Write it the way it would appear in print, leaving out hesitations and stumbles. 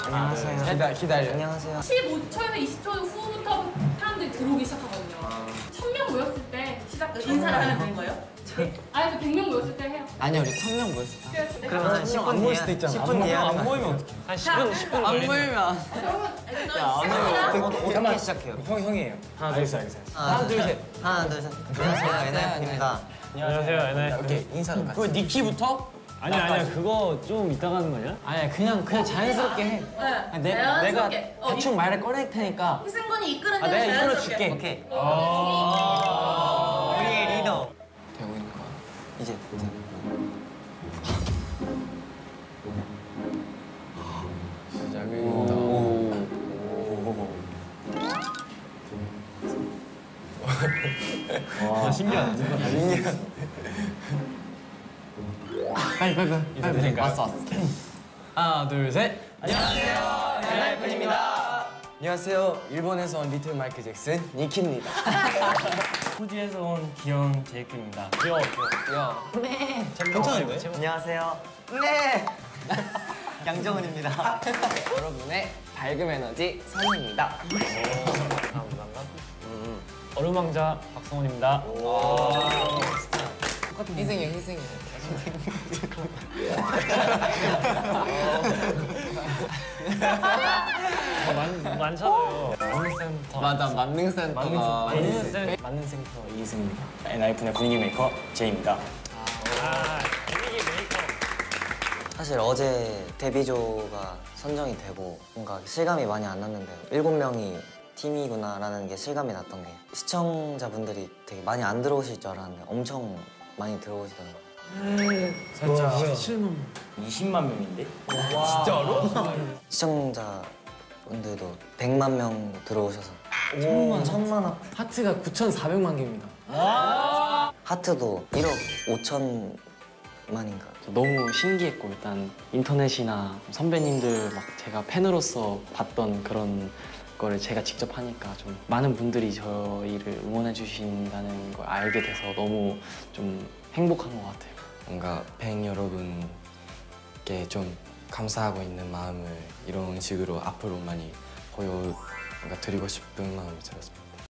안녕하세요. 기다려. 안녕하세요. 15초에서 20초 후부터 사람들이 들어오기 시작하거든요. 1000명 모였을 때 인사를 하면 되는 거예요? 아니, 100명 모였을 때 해요. 아니야, 우리 1000명 모였을 때. 그러면 한 10분 안 모일 수도 있잖아. 10분 뒤에 안 모이면 어떡해? 한 10분 안 모이면. 어떻게 시작해요? 형이에요. 하나, 둘, 셋. 알겠어요. 하나, 둘, 셋. 안녕하세요. NF입니다. 안녕하세요, NF. 오케이, 인사도 같이. 그 니키부터? 아니야, 그거 좀 이따가 하는 거 아니야? 아니야, 그냥 자연스럽게 해. 네. 내가 대충 말을 꺼낼 테니까. 희승군이 이끌어내면 내가 자연스럽게. 이끌어줄게. 오케이. 아. 우리의 리더. 되고 있는 거야. 이제. 시작입니다. 와, 신기하다. 빨리. 왔어. 하나, 둘, 셋. 안녕하세요. NF입니다. 안녕하세요. 일본에서 온 리틀 마이클 잭슨 니키입니다. 후지에서 온 기영 제이크입니다. 귀여워. 네. 괜찮은데? 안녕하세요. 네. 양정은입니다. 여러분의 밝은 에너지 선우입니다. 얼음왕자 박성훈입니다. 희생이요. 많잖아요. 만능센터. 맞아, 만능센터가. 만능센터 이승입니다. 엔하이픈의 분위기 메이커 제이입니다. 분위기 메이커. 사실 어제 데뷔조가 선정이 되고 뭔가 실감이 많이 안 났는데 7명이 팀이구나라는 게 실감이 났던 게 시청자분들이 되게 많이 안 들어오실 줄 알았는데 엄청 많이 들어오시더라고요. 살짝 7만 20만 명인데? 진짜로? 시청자분들도 100만 명 들어오셔서 천만 원. 하트가 9,400만 개입니다. 하트도 1억 5천만인가. 너무 신기했고 일단 인터넷이나 선배님들 막 제가 팬으로서 봤던 그런 거를 제가 직접 하니까 좀 많은 분들이 저희를 응원해 주신다는 걸 알게 돼서 너무 좀 행복한 것 같아요. 뭔가 팬 여러분께 좀 감사하고 있는 마음을 이런 식으로 앞으로 많이 보여 드리고 싶은 마음이 들었습니다.